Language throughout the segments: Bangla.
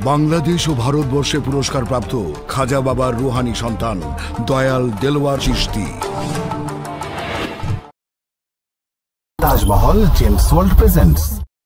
বাংলাদেশ ও ভারতবর্ষে পুরস্কারপ্রাপ্ত খাজা বাবার রুহানি সন্তান Dayal Delwar Chishti. Taj Mahal gems world presents.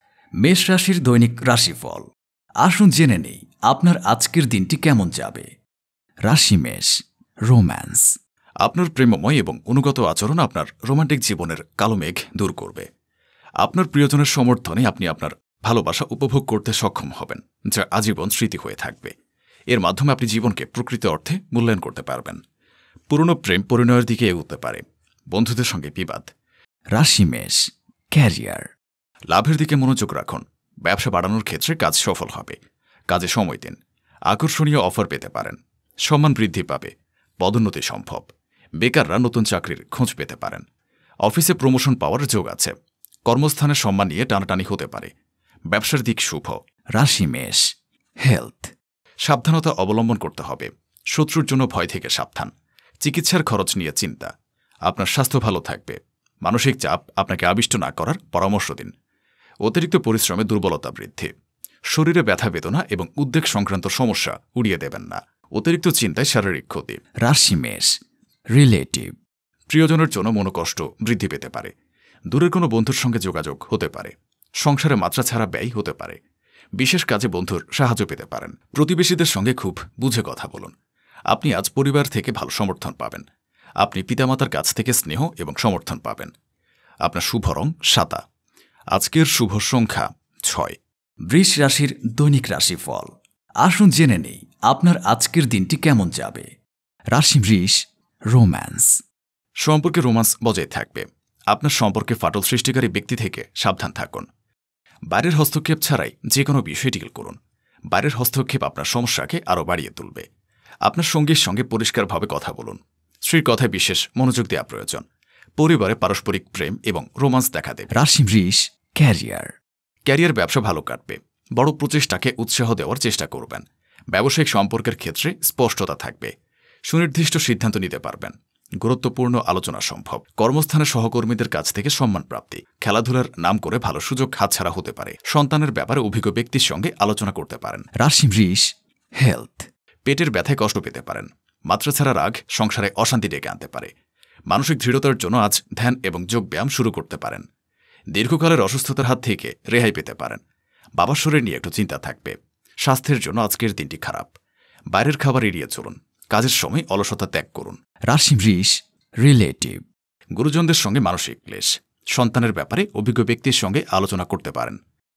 মেষ রাশির দৈনিক রাশিফল। আসুন জেনে নেই আপনার আজকের দিনটি কেমন যাবে। রাশি মেষ, রোম্যান্স। আপনার প্রেমময় এবং অনুগত আচরণ আপনার রোমান্টিক জীবনের কালো মেঘ দূর করবে। আপনার প্রিয়জনের সমর্থনে আপনি আপনার ভালোবাসা উপভোগ করতে সক্ষম হবেন, যা আজীবন স্মৃতি হয়ে থাকবে। এর মাধ্যমে আপনি জীবনকে প্রকৃত অর্থে মূল্যায়ন করতে পারবেন। পুরনো প্রেম পরিণয়ের দিকে এগোতে পারে। বন্ধুদের সঙ্গে বিবাদ। রাশি মেষ, ক্যারিয়ার। লাভের দিকে মনোযোগ রাখুন। ব্যবসা বাড়ানোর ক্ষেত্রে কাজ সফল হবে। কাজে সময় দিন। আকর্ষণীয় অফার পেতে পারেন। সম্মান বৃদ্ধি পাবে। পদোন্নতি সম্ভব। বেকাররা নতুন চাকরির খোঁজ পেতে পারেন। অফিসে প্রমোশন পাওয়ার যোগ আছে। কর্মস্থানে সম্মান নিয়ে টানাটানি হতে পারে। ব্যবসার দিক শুভ। রাশি মেষ, হেলথ। সাবধানতা অবলম্বন করতে হবে। শত্রুর জন্য ভয় থেকে সাবধান। চিকিৎসার খরচ নিয়ে চিন্তা। আপনার স্বাস্থ্য ভালো থাকবে। মানসিক চাপ আপনাকে আবিষ্ট না করার পরামর্শ দিন। অতিরিক্ত পরিশ্রমে দুর্বলতা বৃদ্ধি। শরীরে ব্যথা বেদনা এবং উদ্বেগ সংক্রান্ত সমস্যা উড়িয়ে দেবেন না। অতিরিক্ত চিন্তায় শারীরিক ক্ষতি। রাশি মেষ, রিলেটিভ। প্রিয়জনের জন্য মনোকষ্ট বৃদ্ধি পেতে পারে। দূরের কোনো বন্ধুর সঙ্গে যোগাযোগ হতে পারে। সংসারে মাত্রা ছাড়া ব্যয় হতে পারে। বিশেষ কাজে বন্ধুর সাহায্য পেতে পারেন। প্রতিবেশীদের সঙ্গে খুব বুঝে কথা বলুন। আপনি আজ পরিবার থেকে ভালো সমর্থন পাবেন। আপনি পিতামাতার কাছ থেকে স্নেহ এবং সমর্থন পাবেন। আপনার শুভ রং সাদা। আজকের শুভ সংখ্যা 6। বৃষ রাশির দৈনিক রাশিফল। আসুন জেনে নেই আপনার আজকের দিনটি কেমন যাবে। রাশি বৃষ, রোম্যান্স। সম্পর্কে রোমান্স বজায় থাকবে। আপনার সম্পর্কে ফাটল সৃষ্টিকারী ব্যক্তি থেকে সাবধান থাকুন। বাইরের হস্তক্ষেপ ছাড়াই যে কোনো বিষয় ডিল করুন। বাইরের হস্তক্ষেপ আপনার সমস্যাকে আরও বাড়িয়ে তুলবে। আপনার সঙ্গীর সঙ্গে পরিষ্কারভাবে কথা বলুন। স্ত্রীর কথায় বিশেষ মনোযোগ দেওয়া প্রয়োজন। পরিবারে পারস্পরিক প্রেম এবং রোমান্স দেখা দেবে। রাশি বৃষ, ক্যারিয়ার। ক্যারিয়ার ব্যবসা ভালো কাটবে। বড় প্রচেষ্টাকে উৎসাহ দেওয়ার চেষ্টা করবেন। ব্যবসায়িক সম্পর্কের ক্ষেত্রে স্পষ্টতা থাকবে। সুনির্দিষ্ট সিদ্ধান্ত নিতে পারবেন। গুরুত্বপূর্ণ আলোচনা সম্ভব। কর্মস্থানে সহকর্মীদের কাছ থেকে সম্মান প্রাপ্তি। খেলাধুলার নাম করে ভালো সুযোগ হাতছাড়া হতে পারে। সন্তানের ব্যাপারে অভিজ্ঞ ব্যক্তির সঙ্গে আলোচনা করতে পারেন। রাশি বৃষ, হেলথ। পেটের ব্যথায় কষ্ট পেতে পারেন। মাত্রা ছাড়া রাগ সংসারে অশান্তি ডেকে আনতে পারে। মানসিক দৃঢ়তার জন্য আজ ধ্যান এবং যোগব্যায়াম শুরু করতে পারেন। দীর্ঘকালের অসুস্থতার হাত থেকে রেহাই পেতে পারেন। বাবার শরীর নিয়ে একটু চিন্তা থাকবে। স্বাস্থ্যের জন্য আজকের দিনটি খারাপ। বাইরের খাবার এড়িয়ে চলুন। কাজের সময় অলসতা ত্যাগ করুন। রাশি বৃষ, রিলেটিভ। গুরুজনদের সঙ্গে মানসিক ক্লেশ। সন্তানের ব্যাপারে অভিজ্ঞ ব্যক্তির সঙ্গে আলোচনা করতে পারেন।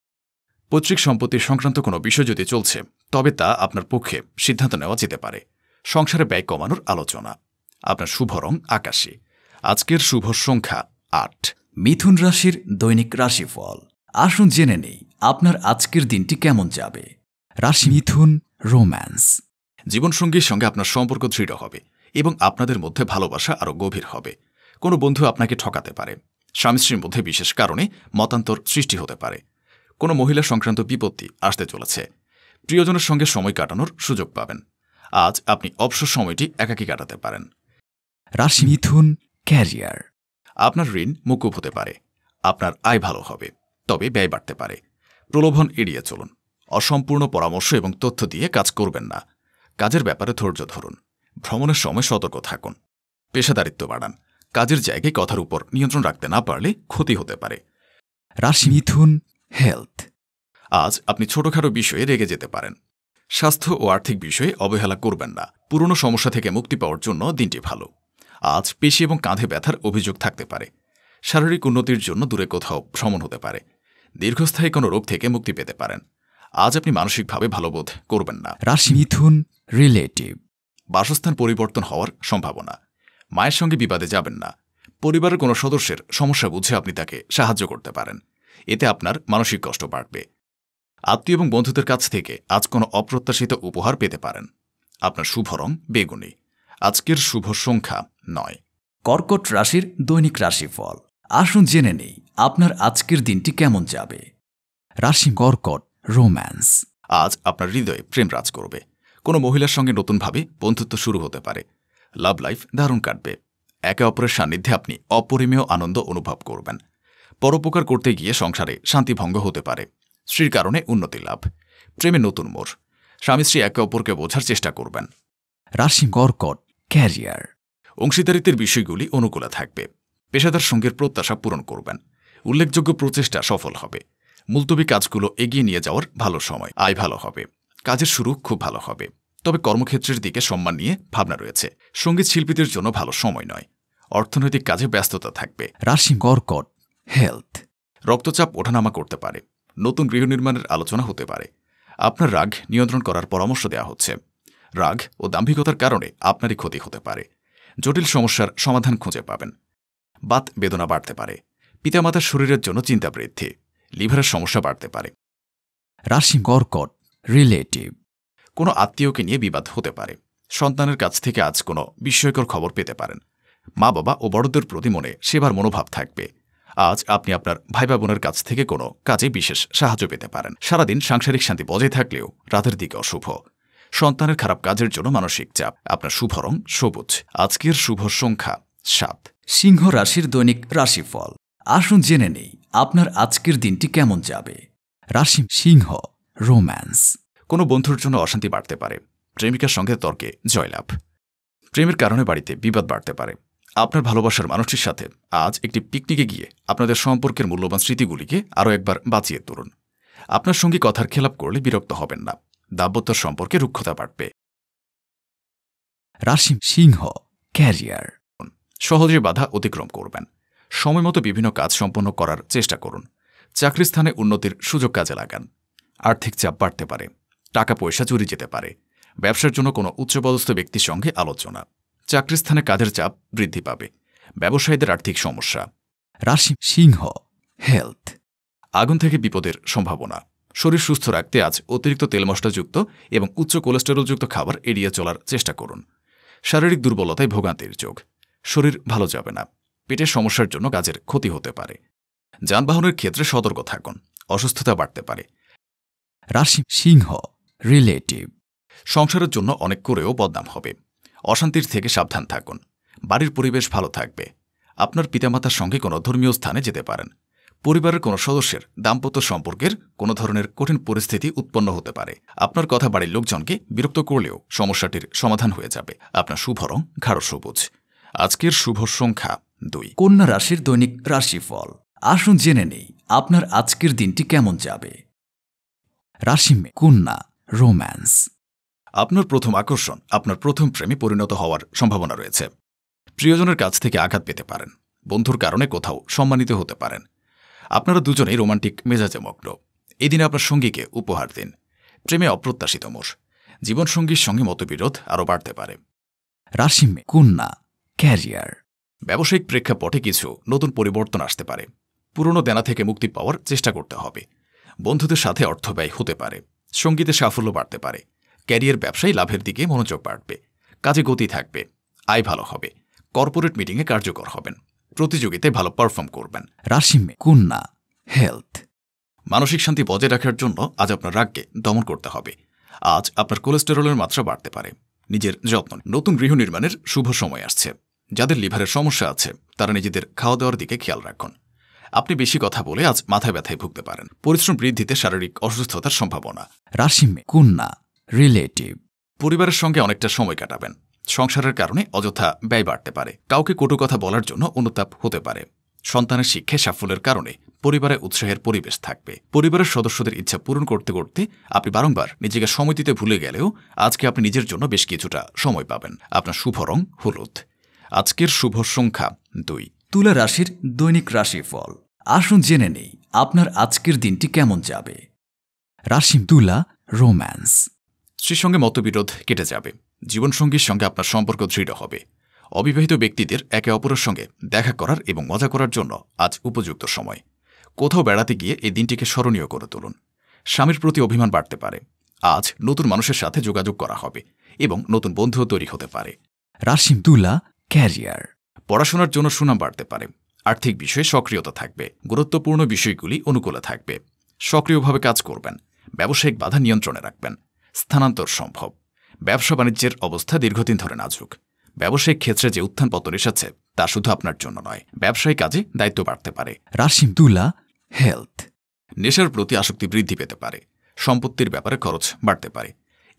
পৈতৃক সম্পত্তি সংক্রান্ত কোনো বিষয় যদি চলছে, তবে তা আপনার পক্ষে সিদ্ধান্ত নেওয়া যেতে পারে। সংসারে ব্যয় কমানোর আলোচনা। আপনার শুভ রং আকাশী। আজকের শুভ সংখ্যা 8। মিথুন রাশির দৈনিক রাশিফল। আসুন জেনে নেই আপনার আজকের দিনটি কেমন যাবে। রাশি মিথুন, রোম্যান্স। জীবনসঙ্গীর সঙ্গে আপনার সম্পর্ক দৃঢ় হবে এবং আপনাদের মধ্যে ভালোবাসা আরও গভীর হবে। কোনো বন্ধু আপনাকে ঠকাতে পারে। স্বামী স্ত্রীর মধ্যে বিশেষ কারণে মতান্তর সৃষ্টি হতে পারে। কোনো মহিলা সংক্রান্ত বিপত্তি আসতে চলেছে। প্রিয়জনের সঙ্গে সময় কাটানোর সুযোগ পাবেন। আজ আপনি অবসর সময়টি একাকী কাটাতে পারেন। রাশি মিথুন, ক্যারিয়ার। আপনার ঋণ মকুব হতে পারে। আপনার আয় ভালো হবে, তবে ব্যয় বাড়তে পারে। প্রলোভন এড়িয়ে চলুন। অসম্পূর্ণ পরামর্শ এবং তথ্য দিয়ে কাজ করবেন না। কাজের ব্যাপারে ধৈর্য ধরুন। ভ্রমণের সময় সতর্ক থাকুন। পেশাদারিত্ব বাড়ান। কাজের জায়গায় কথার উপর নিয়ন্ত্রণ রাখতে না পারলে ক্ষতি হতে পারে। রাশি মিথুন, হেলথ। আজ আপনি ছোটখাটো বিষয়ে রেগে যেতে পারেন। স্বাস্থ্য ও আর্থিক বিষয়ে অবহেলা করবেন না। পুরনো সমস্যা থেকে মুক্তি পাওয়ার জন্য দিনটি ভালো। আজ পেশি এবং কাঁধে ব্যথার অভিযোগ থাকতে পারে। শারীরিক উন্নতির জন্য দূরে কোথাও ভ্রমণ হতে পারে। দীর্ঘস্থায়ী কোনো রোগ থেকে মুক্তি পেতে পারেন। আজ আপনি মানসিকভাবে ভালো বোধ করবেন না। রাশি মিথুন, রিলেটিভ। বাসস্থান পরিবর্তন হওয়ার সম্ভাবনা। মায়ের সঙ্গে বিবাদে যাবেন না। পরিবারের কোনো সদস্যের সমস্যা বুঝে আপনি তাকে সাহায্য করতে পারেন। এতে আপনার মানসিক কষ্ট বাড়বে। আত্মীয় এবং বন্ধুদের কাছ থেকে আজ কোনো অপ্রত্যাশিত উপহার পেতে পারেন। আপনার শুভ রং বেগুনি। আজকের শুভ সংখ্যা 9। কর্কট রাশির দৈনিক রাশিফল। আসুন জেনে নেই আপনার আজকের দিনটি কেমন যাবে। রাশি কর্কট, রোম্যান্স। আজ আপনার হৃদয়ে প্রেম রাজ করবে। কোনো মহিলার সঙ্গে নতুনভাবে বন্ধুত্ব শুরু হতে পারে। লাভ লাইফ দারুণ কাটবে। একে অপরের সান্নিধ্যে আপনি অপরিমেয় আনন্দ অনুভব করবেন। পরোপকার করতে গিয়ে সংসারে শান্তিভঙ্গ হতে পারে। স্ত্রীর কারণে উন্নতি লাভ। প্রেমে নতুন মোড়। স্বামী স্ত্রী একে অপরকে বোঝার চেষ্টা করবেন। রাশি কর্কট, ক্যারিয়ার। অংশীদারিত্বের বিষয়গুলি অনুকূলে থাকবে। পেশাদার সঙ্গের প্রত্যাশা পূরণ করবেন। উল্লেখযোগ্য প্রচেষ্টা সফল হবে। মুলতবি কাজগুলো এগিয়ে নিয়ে যাওয়ার ভালো সময়। আয় ভালো হবে। কাজের শুরু খুব ভালো হবে। তবে কর্মক্ষেত্রের দিকে সম্মান নিয়ে ভাবনা রয়েছে। সঙ্গীত শিল্পীদের জন্য ভালো সময় নয়। অর্থনৈতিক কাজে ব্যস্ততা থাকবে। রাশি কর্কট, হেলথ। রক্তচাপ ওঠানামা করতে পারে। নতুন গৃহ নির্মাণের আলোচনা হতে পারে। আপনার রাগ নিয়ন্ত্রণ করার পরামর্শ দেওয়া হচ্ছে। রাগ ও দাম্ভিকতার কারণে আপনারই ক্ষতি হতে পারে। জটিল সমস্যার সমাধান খুঁজে পাবেন। বাত বেদনা বাড়তে পারে। পিতামাতার শরীরের জন্য চিন্তা বৃদ্ধি। লিভারের সমস্যা বাড়তে পারে। রাশি কর্কট, রিলেটিভ। কোনো আত্মীয়কে নিয়ে বিবাদ হতে পারে। সন্তানের কাছ থেকে আজ কোনো বিস্ময়কর খবর পেতে পারেন। মা বাবা ও বড়দের প্রতি মনে সেবার মনোভাব থাকবে। আজ আপনি আপনার ভাই বোনের কাছ থেকে কোনো কাজে বিশেষ সাহায্য পেতে পারেন। সারাদিন সাংসারিক শান্তি বজায় থাকলেও রাতের দিকে অশুভ। সন্তানের খারাপ কাজের জন্য মানসিক চাপ। আপনার শুভ রং সবুজ। আজকের শুভ সংখ্যা 7। সিংহ রাশির দৈনিক রাশিফল। আসুন জেনে নেই আপনার আজকের দিনটি কেমন যাবে। রাশি সিংহ, রোম্যান্স। কোনো বন্ধুর জন্য অশান্তি বাড়তে পারে। প্রেমিকার সঙ্গে তর্কে জয়লাভ। প্রেমের কারণে বাড়িতে বিবাদ বাড়তে পারে। আপনার ভালোবাসার মানুষটির সাথে আজ একটি পিকনিকে গিয়ে আপনাদের সম্পর্কের মূল্যবান স্মৃতিগুলিকে আরও একবার বাঁচিয়ে তুলুন। আপনার সঙ্গে কথার খেলাপ করলে বিরক্ত হবেন না। দাম্পত্য সম্পর্কে রুক্ষতা বাড়বে। রাশি সিংহ, ক্যারিয়ার। সহজে বাধা অতিক্রম করবেন। সময়মতো বিভিন্ন কাজ সম্পন্ন করার চেষ্টা করুন। চাকরি স্থানে উন্নতির সুযোগ কাজে লাগান। আর্থিক চাপ বাড়তে পারে। টাকা পয়সা চুরি যেতে পারে। ব্যবসার জন্য কোনো উচ্চপদস্থ ব্যক্তির সঙ্গে আলোচনা। চাকরি স্থানে কাজের চাপ বৃদ্ধি পাবে। ব্যবসায়ীদের আর্থিক সমস্যা। রাশি সিংহ, হেলথ। আগুন থেকে বিপদের সম্ভাবনা। শরীর সুস্থ রাখতে আজ অতিরিক্ত তেল মশলাযুক্ত এবং উচ্চ কোলেস্টেরলযুক্ত খাবার এড়িয়ে চলার চেষ্টা করুন। শারীরিক দুর্বলতায় ভোগান্তির যোগ। শরীর ভালো যাবে না। পেটের সমস্যার জন্য কাজের ক্ষতি হতে পারে। যানবাহনের ক্ষেত্রে সতর্ক থাকুন। অসুস্থতা বাড়তে পারে। রাশি সিংহ, রিলেটিভ। সংসারের জন্য অনেক করেও বদনাম হবে। অশান্তির থেকে সাবধান থাকুন। বাড়ির পরিবেশ ভালো থাকবে। আপনার পিতামাতার সঙ্গে কোনো ধর্মীয় স্থানে যেতে পারেন। পরিবারের কোনো সদস্যের দাম্পত্য সম্পর্কের কোনো ধরনের কঠিন পরিস্থিতি উৎপন্ন হতে পারে। আপনার কথা বাড়ির লোকজনকে বিরক্ত করলেও সমস্যাটির সমাধান হয়ে যাবে। আপনার শুভ রং গাঢ় সবুজ। আজকের শুভ সংখ্যা 2। কন্যা রাশির দৈনিক রাশিফল। আসুন জেনে নেই আপনার আজকের দিনটি কেমন যাবে। রাশি কন্যা, রোম্যান্স। আপনার প্রথম আকর্ষণ আপনার প্রথম প্রেমে পরিণত হওয়ার সম্ভাবনা রয়েছে। প্রিয়জনের কাছ থেকে আঘাত পেতে পারেন। বন্ধুর কারণে কোথাও সম্মানিত হতে পারেন। আপনারা দুজনেই রোমান্টিক মেজাজে মগ্ন। এদিন আপনার সঙ্গীকে উপহার দিন। প্রেমে অপ্রত্যাশিত মোষ। জীবনসঙ্গীর সঙ্গে মতবিরোধ আরও বাড়তে পারে। রাশি কন্যা, ক্যারিয়ার। ব্যবসায়িক প্রেক্ষাপটে কিছু নতুন পরিবর্তন আসতে পারে। পুরনো দেনা থেকে মুক্তি পাওয়ার চেষ্টা করতে হবে। বন্ধুদের সাথে অর্থ ব্যয় হতে পারে। সঙ্গীতে সাফল্য বাড়তে পারে। ক্যারিয়ার ব্যবসায় লাভের দিকে মনোযোগ বাড়বে। কাজে গতি থাকবে। আয় ভালো হবে। কর্পোরেট মিটিংয়ে কার্যকর হবেন। প্রতিযোগিতায় ভালো পারফর্ম করবেন। রাশি কন্যা, হেলথ। মানসিক শান্তি বজায় রাখার জন্য আজ আপনার রাগকে দমন করতে হবে। আজ আপনার কোলেস্টেরলের মাত্রা বাড়তে পারে। নিজের যত্ন। নতুন গৃহ নির্মাণের শুভ সময় আসছে। যাদের লিভারের সমস্যা আছে তারা নিজেদের খাওয়া দাওয়ার দিকে খেয়াল রাখুন। আপনি বেশি কথা বলে আজ মাথা ব্যথায় ভুগতে পারেন। পরিশ্রম বৃদ্ধিতে শারীরিক অসুস্থতার সম্ভাবনা। রাশি কন্যা, রিলেটিভ। পরিবারের সঙ্গে অনেকটা সময় কাটাবেন। সংসারের কারণে অযথা ব্যয় বাড়তে পারে। কাউকে কটু কথা বলার জন্য অনুতাপ হতে পারে। সন্তানের শিক্ষায় সাফল্যের কারণে পরিবারে উৎসাহের পরিবেশ থাকবে। পরিবারের সদস্যদের ইচ্ছা পূরণ করতে করতে আপনি বারংবার নিজেকে সময় দিতে ভুলে গেলেও আজকে আপনি নিজের জন্য বেশ কিছুটা সময় পাবেন। আপনার শুভ রং হলুদ। আজকের শুভ সংখ্যা 2। তুলা রাশির দৈনিক রাশিফল। আসুন জেনে নেই আপনার আজকের দিনটি কেমন যাবে। রাশি তুলা, রোম্যান্স। স্ত্রীর সঙ্গে মতবিরোধ কেটে যাবে। জীবনসঙ্গীর সঙ্গে আপনার সম্পর্ক দৃঢ় হবে। অবিবাহিত ব্যক্তিদের একে অপরের সঙ্গে দেখা করার এবং মজা করার জন্য আজ উপযুক্ত সময়। কোথাও বেড়াতে গিয়ে এই দিনটিকে স্মরণীয় করে তুলুন। স্বামীর প্রতি অভিমান বাড়তে পারে। আজ নতুন মানুষের সাথে যোগাযোগ করা হবে এবং নতুন বন্ধুও তৈরি হতে পারে। রাশি তুলা, ক্যারিয়ার। পড়াশোনার জন্য সুনাম বাড়তে পারে। আর্থিক বিষয়ে সক্রিয়তা থাকবে। গুরুত্বপূর্ণ বিষয়গুলি অনুকূলে থাকবে। সক্রিয়ভাবে কাজ করবেন। ব্যবসায়িক বাধা নিয়ন্ত্রণে রাখবেন। স্থানান্তর সম্ভব। ব্যবসা বাণিজ্যের অবস্থা দীর্ঘদিন ধরে নাজুক। ব্যবসায়িক ক্ষেত্রে যে উত্থান পতন এসেছে তা শুধু আপনার জন্য নয়, ব্যবসায়িক কাজে দায়িত্ব বাড়তে পারে। রাশি তুলা, হেলথ। নেশার প্রতি আসক্তি বৃদ্ধি পেতে পারে। সম্পত্তির ব্যাপারে খরচ বাড়তে পারে।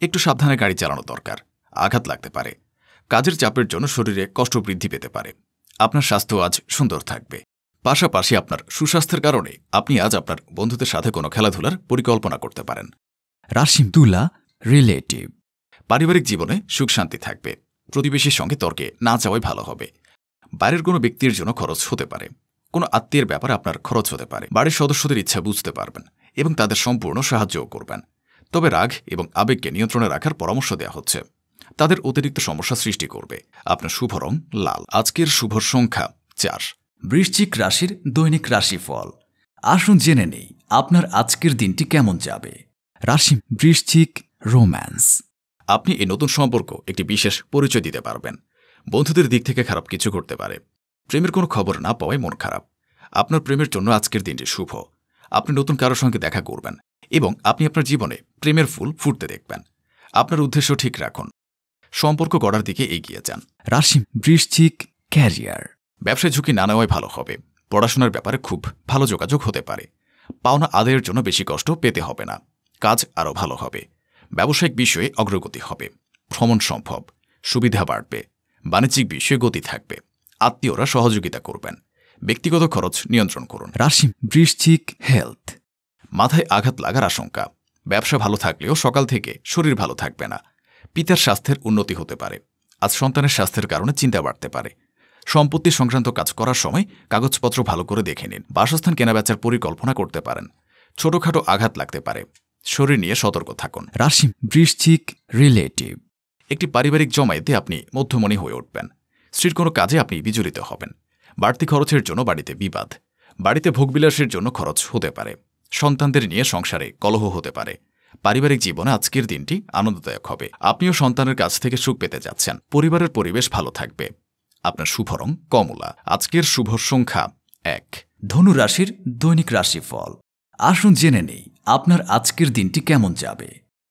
একটু সাবধানে গাড়ি চালানো দরকার, আঘাত লাগতে পারে। কাজের চাপের জন্য শরীরে কষ্ট বৃদ্ধি পেতে পারে। আপনার স্বাস্থ্য আজ সুন্দর থাকবে। পাশাপাশি আপনার সুস্বাস্থ্যের কারণে আপনি আজ আপনার বন্ধুদের সাথে কোনো খেলাধুলার পরিকল্পনা করতে পারেন। রাশি তুলা, রিলেটিভ। পারিবারিক জীবনে সুখ শান্তি থাকবে। প্রতিবেশীর সঙ্গে তর্কে না যাওয়াই ভালো হবে। বাইরের কোনো ব্যক্তির জন্য খরচ হতে পারে। কোনো আত্মীয়ের ব্যাপারে আপনার খরচ হতে পারে। বাড়ির সদস্যদের ইচ্ছা বুঝতে পারবেন এবং তাদের সম্পূর্ণ সাহায্যও করবেন। তবে রাগ এবং আবেগকে নিয়ন্ত্রণে রাখার পরামর্শ দেওয়া হচ্ছে। তাদের অতিরিক্ত সমস্যা সৃষ্টি করবে। আপনার শুভ রং লাল। আজকের শুভ সংখ্যা 4। বৃশ্চিক রাশির দৈনিক রাশিফল। আসুন জেনে নেই আপনার আজকের দিনটি কেমন যাবে। রাশি বৃশ্চিক, রোম্যান্স। আপনি এই নতুন সম্পর্ক একটি বিশেষ পরিচয় দিতে পারবেন। বন্ধুদের দিক থেকে খারাপ কিছু ঘটতে পারে। প্রেমের কোনো খবর না পাওয়ায় মন খারাপ। আপনার প্রেমের জন্য আজকের দিনটি শুভ। আপনি নতুন কারোর সঙ্গে দেখা করবেন এবং আপনি আপনার জীবনে প্রেমের ফুল ফুটতে দেখবেন। আপনার উদ্দেশ্য ঠিক রাখুন। সম্পর্ক গড়ার দিকে এগিয়ে যান। রাশি বৃশ্চিক, ক্যারিয়ার। ব্যবসায় ঝুঁকি না নেওয়াই ভালো হবে। পড়াশোনার ব্যাপারে খুব ভালো যোগাযোগ হতে পারে। পাওনা আদায়ের জন্য বেশি কষ্ট পেতে হবে না। কাজ আরও ভালো হবে। ব্যবসায়িক বিষয়ে অগ্রগতি হবে। ভ্রমণ সম্ভব। সুবিধা বাড়বে। বাণিজ্যিক বিষয়ে গতি থাকবে। আত্মীয়রা সহযোগিতা করবেন। ব্যক্তিগত খরচ নিয়ন্ত্রণ করুন। রাশি বৃশ্চিক, হেলথ। মাথায় আঘাত লাগার আশঙ্কা। ব্যবসা ভালো থাকলেও সকাল থেকে শরীর ভালো থাকবে না। পিতার স্বাস্থ্যের উন্নতি হতে পারে। আজ সন্তানের স্বাস্থ্যের কারণে চিন্তা বাড়তে পারে। সম্পত্তি সংক্রান্ত কাজ করার সময় কাগজপত্র ভালো করে দেখে নিন। বাসস্থান কেনাবেচার পরিকল্পনা করতে পারেন। ছোটখাটো আঘাত লাগতে পারে। শরীর নিয়ে সতর্ক থাকুন। রাশি বৃশ্চিক, রিলেটিভ। একটি পারিবারিক জমায়েতে আপনি মধ্যমণি হয়ে উঠবেন। স্ত্রীর কোনো কাজে আপনি বিচলিত হবেন। বাড়তি খরচের জন্য বাড়িতে বিবাদ। বাড়িতে ভোগবিলাসের জন্য খরচ হতে পারে। সন্তানদের নিয়ে সংসারে কলহ হতে পারে। পারিবারিক জীবনে আজকের দিনটি আনন্দদায়ক হবে। আপনিও সন্তানের কাছ থেকে সুখ পেতে যাচ্ছেন। পরিবারের পরিবেশ ভালো থাকবে। আপনার শুভ রং কমলা। আজকের শুভ সংখ্যা 1। ধনু রাশির দৈনিক রাশিফল। আসুন জেনে নেই আপনার আজকের দিনটি কেমন যাবে।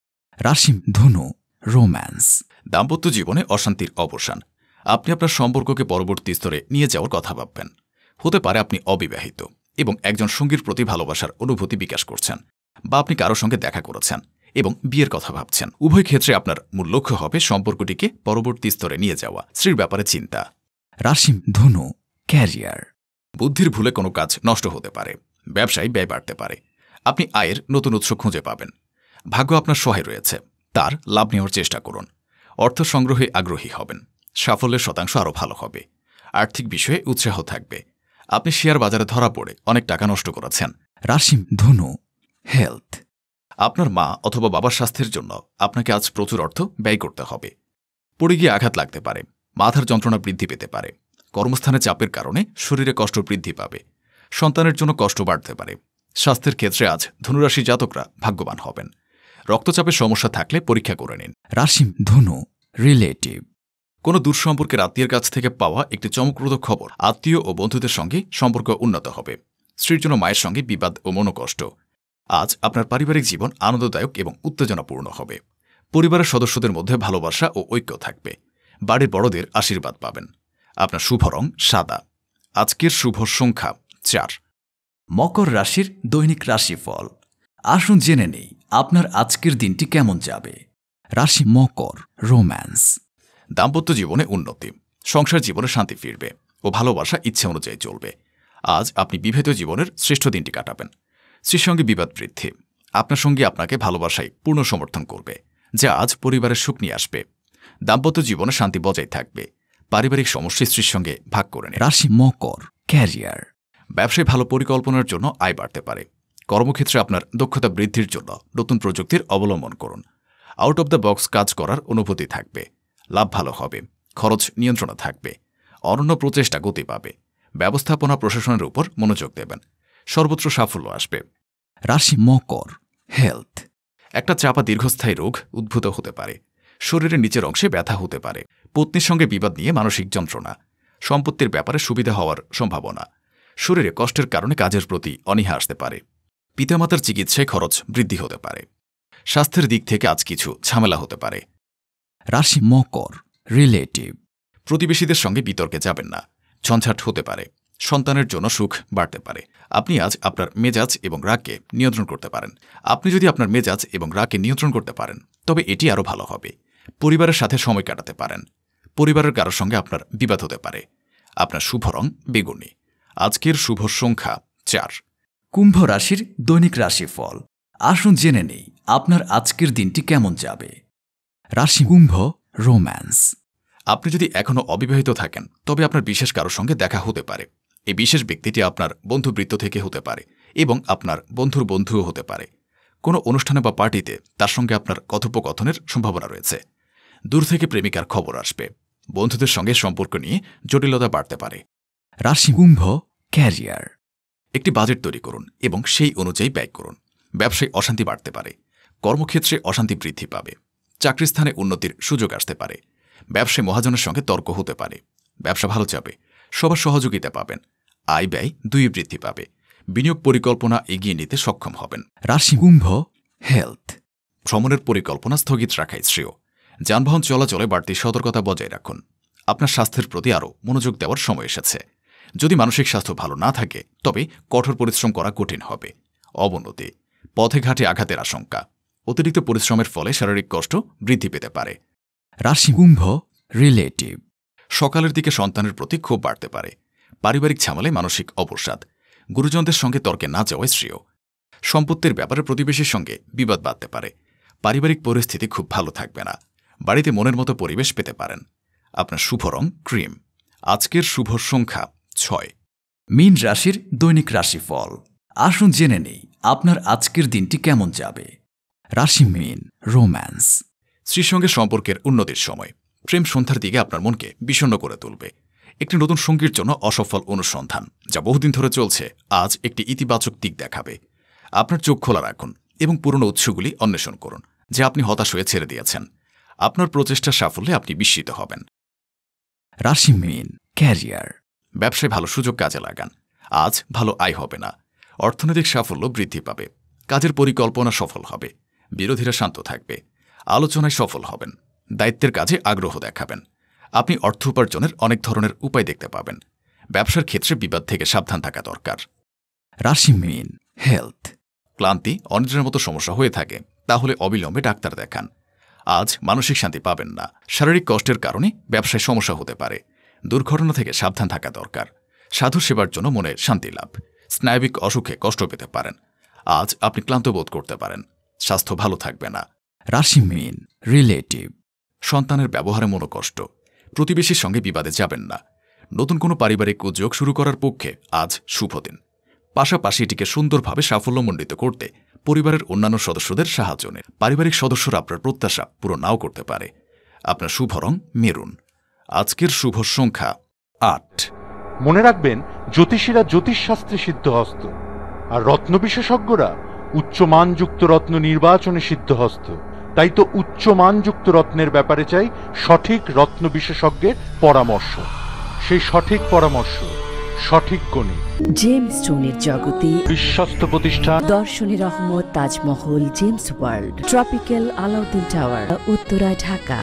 রাশি ধনু, রোম্যান্স। দাম্পত্য জীবনে অশান্তির অবসান। আপনি আপনার সম্পর্ককে পরবর্তী স্তরে নিয়ে যাওয়ার কথা ভাববেন। হতে পারে আপনি অবিবাহিত এবং একজন সঙ্গীর প্রতি ভালোবাসার অনুভূতি বিকাশ করছেন, বা আপনি কারো সঙ্গে দেখা করেছেন এবং বিয়ের কথা ভাবছেন। উভয় ক্ষেত্রে আপনার মূল লক্ষ্য হবে সম্পর্কটিকে পরবর্তী স্তরে নিয়ে যাওয়া। স্ত্রীর ব্যাপারে চিন্তা। রাশি ধনু, ক্যারিয়ার। বুদ্ধির ভুলে কোনো কাজ নষ্ট হতে পারে। ব্যবসায় ব্যয় বাড়তে পারে। আপনি আয়ের নতুন উৎস খুঁজে পাবেন। ভাগ্য আপনার সহায় রয়েছে। তার লাভ নেওয়ার চেষ্টা করুন। অর্থ সংগ্রহে আগ্রহী হবেন। সাফল্যের শতাংশ আরও ভালো হবে। আর্থিক বিষয়ে উৎসাহ থাকবে। আপনি শেয়ার বাজারে ধরা পড়ে অনেক টাকা নষ্ট করেছেন। রাশি ধনু, হেলথ। আপনার মা অথবা বাবার স্বাস্থ্যের জন্য আপনাকে আজ প্রচুর অর্থ ব্যয় করতে হবে। পড়ে গিয়ে আঘাত লাগতে পারে। মাথার যন্ত্রণা বৃদ্ধি পেতে পারে। কর্মস্থানে চাপের কারণে শরীরে কষ্ট বৃদ্ধি পাবে। সন্তানের জন্য কষ্ট বাড়তে পারে। স্বাস্থ্যের ক্ষেত্রে আজ ধনুরাশি জাতকরা ভাগ্যবান হবেন। রক্তচাপের সমস্যা থাকলে পরীক্ষা করে নিন। রাশি ধনু, রিলেটিভ। কোনো দূরসম্পর্কের আত্মীয়ের কাছ থেকে পাওয়া একটি চমকপ্রদ খবর। আত্মীয় ও বন্ধুদের সঙ্গে সম্পর্ক উন্নত হবে। স্ত্রীর জন্য মায়ের সঙ্গে বিবাদ ও মনোকষ্ট। আজ আপনার পারিবারিক জীবন আনন্দদায়ক এবং উত্তেজনাপূর্ণ হবে। পরিবারের সদস্যদের মধ্যে ভালোবাসা ও ঐক্য থাকবে। বাড়ির বড়দের আশীর্বাদ পাবেন। আপনার শুভ রং সাদা। আজকের শুভ সংখ্যা 4। মকর রাশির দৈনিক রাশিফল। আসুন জেনে নেই আপনার আজকের দিনটি কেমন যাবে। রাশি মকর, রোম্যান্স। দাম্পত্য জীবনে উন্নতি। সংসার জীবনে শান্তি ফিরবে ও ভালোবাসা ইচ্ছে অনুযায়ী চলবে। আজ আপনি বিভেদ জীবনের শ্রেষ্ঠ দিনটি কাটাবেন। স্ত্রীর সঙ্গে বিবাদ বৃদ্ধি। আপনার সঙ্গে আপনাকে ভালোবাসায় পূর্ণ সমর্থন করবে, যা আজ পরিবারের সুখ নিয়ে আসবে। দাম্পত্য জীবনে শান্তি বজায় থাকবে। পারিবারিক সমস্যা স্ত্রীর সঙ্গে ভাগ করে নিন। রাশি মকর, ক্যারিয়ার। ব্যবসায় ভালো পরিকল্পনার জন্য আয় বাড়তে পারে। কর্মক্ষেত্রে আপনার দক্ষতা বৃদ্ধির জন্য নতুন প্রযুক্তির অবলম্বন করুন। আউট অব দ্য বক্স কাজ করার অনুভূতি থাকবে। লাভ ভালো হবে। খরচ নিয়ন্ত্রণে থাকবে। অনন্য প্রচেষ্টা গতি পাবে। ব্যবস্থাপনা প্রশাসনের উপর মনোযোগ দেবেন। সর্বত্র সাফল্য আসবে। রাশি মকর, হেলথ। একটা চাপা দীর্ঘস্থায়ী রোগ উদ্ভূত হতে পারে। শরীরের নিচের অংশে ব্যথা হতে পারে। পত্নীর সঙ্গে বিবাদ নিয়ে মানসিক যন্ত্রণা। সম্পত্তির ব্যাপারে সুবিধা হওয়ার সম্ভাবনা। শরীরে কষ্টের কারণে কাজের প্রতি অনীহা আসতে পারে। পিতামাতার চিকিৎসায় খরচ বৃদ্ধি হতে পারে। স্বাস্থ্যের দিক থেকে আজ কিছু ঝামেলা হতে পারে। রাশি মকর, রিলেটিভ। প্রতিবেশীদের সঙ্গে বিতর্কে যাবেন না। ঝঞ্ঝাট হতে পারে। সন্তানের জন্য সুখ বাড়তে পারে। আপনি আজ আপনার মেজাজ এবং রাগকে নিয়ন্ত্রণ করতে পারেন। আপনি যদি আপনার মেজাজ এবং রাগকে নিয়ন্ত্রণ করতে পারেন তবে এটি আরও ভালো হবে। পরিবারের সাথে সময় কাটাতে পারেন। পরিবারের কারোর সঙ্গে আপনার বিবাদ হতে পারে। আপনার শুভ রং বেগুনি। আজকের শুভ সংখ্যা 4। কুম্ভ রাশির দৈনিক রাশিফল। আসুন জেনে নেই আপনার আজকের দিনটি কেমন যাবে। রাশি কুম্ভ, রোম্যান্স। আপনি যদি এখনও অবিবাহিত থাকেন তবে আপনার বিশেষ কারোর সঙ্গে দেখা হতে পারে। এই বিশেষ ব্যক্তিটি আপনার বন্ধুবৃত্ত থেকে হতে পারে এবং আপনার বন্ধুর বন্ধুও হতে পারে। কোনো অনুষ্ঠানে বা পার্টিতে তার সঙ্গে আপনার কথোপকথনের সম্ভাবনা রয়েছে। দূর থেকে প্রেমিকার খবর আসবে। বন্ধুদের সঙ্গে সম্পর্ক নিয়ে জটিলতা বাড়তে পারে। রাশি কুম্ভ, ক্যারিয়ার। একটি বাজেট তৈরি করুন এবং সেই অনুযায়ী ব্যয় করুন। ব্যবসায় অশান্তি বাড়তে পারে। কর্মক্ষেত্রে অশান্তি বৃদ্ধি পাবে। চাকরিস্থানে উন্নতির সুযোগ আসতে পারে। ব্যবসায় মহাজনের সঙ্গে তর্ক হতে পারে। ব্যবসা ভালো যাবে। সবার সহযোগিতা পাবেন। আয় ব্যয় দুই বৃদ্ধি পাবে। বিনিয়োগ পরিকল্পনা এগিয়ে নিতে সক্ষম হবেন। রাশি কুম্ভ, হেলথ। ভ্রমণের পরিকল্পনা স্থগিত রাখাই শ্রেয়। যানবাহন চলাচলে বাড়তি সতর্কতা বজায় রাখুন। আপনার স্বাস্থ্যের প্রতি আরও মনোযোগ দেওয়ার সময় এসেছে। যদি মানসিক স্বাস্থ্য ভালো না থাকে তবে কঠোর পরিশ্রম করা কঠিন হবে। অবনতি, পথে ঘাটে আঘাতের আশঙ্কা। অতিরিক্ত পরিশ্রমের ফলে শারীরিক কষ্ট বৃদ্ধি পেতে পারে। রাশি কুম্ভ, রিলেটিভ। সকালের দিকে সন্তানের প্রতি ক্ষোভ বাড়তে পারে। পারিবারিক ঝামেলায় মানসিক অবসাদ। গুরুজনদের সঙ্গে তর্কে না যাওয়াই শ্রেয়। সম্পত্তির ব্যাপারে প্রতিবেশীর সঙ্গে বিবাদ বাঁধতে পারে। পারিবারিক পরিস্থিতি খুব ভালো থাকবে না। বাড়িতে মনের মতো পরিবেশ পেতে পারেন। আপনার শুভ রং ক্রিম। আজকের শুভ সংখ্যা 6। মীন রাশির দৈনিক রাশিফল। আসুন জেনে নেই আপনার আজকের দিনটি কেমন যাবে। রাশি মীন, রোম্যান্স। স্ত্রীর সঙ্গে সম্পর্কের উন্নতির সময়। প্রেম সন্ধ্যার দিকে আপনার মনকে বিষণ্ণ করে তুলবে। একটি নতুন সঙ্গীর জন্য অসফল অনুসন্ধান যা বহুদিন ধরে চলছে আজ একটি ইতিবাচক দিক দেখাবে। আপনার চোখ খোলা রাখুন এবং পুরনো উৎসগুলি অন্বেষণ করুন যা আপনি হতাশ হয়ে ছেড়ে দিয়েছেন। আপনার প্রচেষ্টার সাফল্যে আপনি বিস্মিত হবেন। রাশি মীন, ক্যারিয়ার। ব্যবসায় ভালো সুযোগ কাজে লাগান। আজ ভালো আয় হবে না। অর্থনৈতিক সাফল্য বৃদ্ধি পাবে। কাজের পরিকল্পনা সফল হবে। বিরোধীরা শান্ত থাকবে। আলোচনায় সফল হবেন। দায়িত্বের কাজে আগ্রহ দেখাবেন। আপনি অর্থ উপার্জনের অনেক ধরনের উপায় দেখতে পাবেন। ব্যবসার ক্ষেত্রে বিবাদ থেকে সাবধান থাকা দরকার। রাশি মীন, হেলথ। ক্লান্তি, অনিদ্রার মতো সমস্যা হয়ে থাকে তাহলে অবিলম্বে ডাক্তার দেখান। আজ মানসিক শান্তি পাবেন না। শারীরিক কষ্টের কারণে ব্যবসায় সমস্যা হতে পারে। দুর্ঘটনা থেকে সাবধান থাকা দরকার। সাধু সেবার জন্য মনে শান্তি লাভ। স্নায়বিক অসুখে কষ্ট পেতে পারেন। আজ আপনি ক্লান্ত বোধ করতে পারেন। স্বাস্থ্য ভালো থাকবে না। রাশি মীন, রিলেটিভ। সন্তানের ব্যবহারে মনোকষ্ট। প্রতিবেশীর সঙ্গে বিবাদে যাবেন না। নতুন কোনো পারিবারিক উদ্যোগ শুরু করার পক্ষে আজ শুভ দিন। পাশাপাশি এটিকে সুন্দরভাবে সাফল্যমণ্ডিত করতে পরিবারের অন্যান্য সদস্যদের সাহায্য নিন। পারিবারিক সদস্যরা আপনার প্রত্যাশা পূরণ নাও করতে পারে। আপনার শুভ রং মেরুন। আজকের শুভ সংখ্যা 8। মনে রাখবেন, জ্যোতিষীরা জ্যোতিষশাস্ত্রে সিদ্ধহস্ত, আর রত্ন বিশেষজ্ঞরা উচ্চমানযুক্ত রত্ন নির্বাচনে সিদ্ধহস্ত। তাই তো উচ্চমানযুক্ত রত্নের ব্যাপারে চাই সঠিক রত্ন বিশেষজ্ঞের পরামর্শ। সেই সঠিক পরামর্শ, সঠিক গণিত। জেমস স্টোনের জগতে বিশ্বস্ত প্রতিষ্ঠান দর্শনী রহমত, Taj Mahal, gems world, tropical, Alauddin tower, Uttara, Dhaka.